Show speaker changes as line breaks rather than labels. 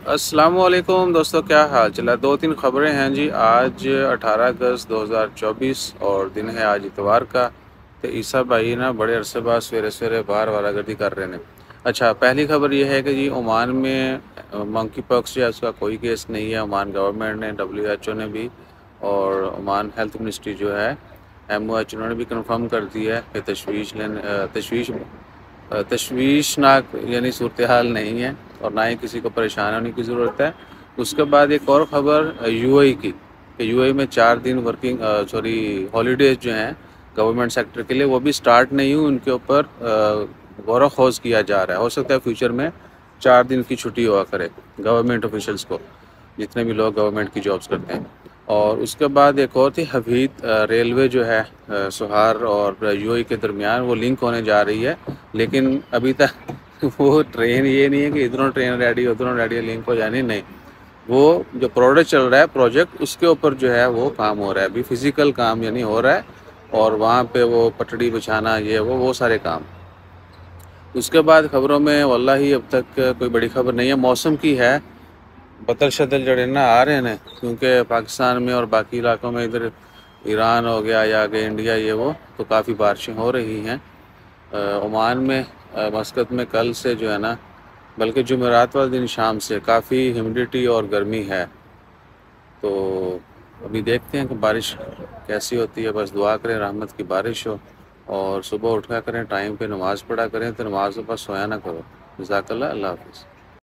السلام علیکم دوستو، کیا حال چل ہے؟ دو تین خبریں ہیں جی۔ آج 18 اگست 2024 اور دن ہے آج اتوار کا۔ تو عیسیٰ بھائی نا بڑے عرصے بعد سویرے سویرے باہر والا گردی کر رہے ہیں۔ اچھا، پہلی خبر یہ ہے کہ جی عمان میں منکی پاکس جو ہے اس کا کوئی کیس نہیں ہے۔ عمان گورنمنٹ نے، WHO نے بھی، اور عمان ہیلتھ منسٹری جو ہے MOH انہوں نے بھی کنفرم کر دی ہے کہ تشویشناک یعنی صورتحال نہیں ہے اور نہ ہی کسی کو پریشان ہونے کی ضرورت ہے۔ اس کے بعد ایک اور خبر UAE کی کہ UAE میں 4 دن ہالیڈیز جو ہیں گورنمنٹ سیکٹر کے لیے وہ بھی سٹارٹ نہیں ہوئی، ان کے اوپر غور و خوض کیا جا رہا ہے۔ ہو سکتا ہے فیوچر میں 4 دن کی چھٹی ہوا کرے گورنمنٹ آفیشلز کو، جتنے بھی لوگ گورنمنٹ کی جابز کرتے ہیں۔ اور اس کے بعد ایک اور تھی حفیظ ریلوے جو ہے سہار اور UAE کے درمیان وہ لنک ہونے جا رہی ہے، لیکن ابھی تک وہ ٹرین یہ نہیں ہے کہ ادھروں ٹرین ریڈی ادھروں ریڈی لنک ہو جانی، نہیں، وہ جو پروڈکٹ چل رہا ہے پروجیکٹ اس کے اوپر جو ہے وہ کام ہو رہا ہے، ابھی فزیکل کام یعنی ہو رہا ہے، اور وہاں پہ وہ پٹڑی بچھانا یہ وہ سارے کام۔ اس کے بعد خبروں میں واللہ ہی اب تک کوئی بڑی خبر نہیں ہے، موسم کی ہے، بدل شدل جڑے نا آ رہے ہیں، کیونکہ پاکستان میں اور باقی علاقوں میں ادھر ایران ہو گیا یا آگے انڈیا یہ وہ تو کافی بارشیں ہو رہی ہیں۔ عمان میں مسقط میں کل سے جو ہے نا، بلکہ جمعرات والے دن شام سے کافی ہیومیڈیٹی اور گرمی ہے، تو ابھی دیکھتے ہیں کہ بارش کیسی ہوتی ہے۔ بس دعا کریں رحمت کی بارش ہو، اور صبح اٹھا کریں ٹائم پہ، نماز پڑھا کریں، تو نماز کے پاس سویا نہ کرو۔ جزاک اللہ، اللہ حافظ۔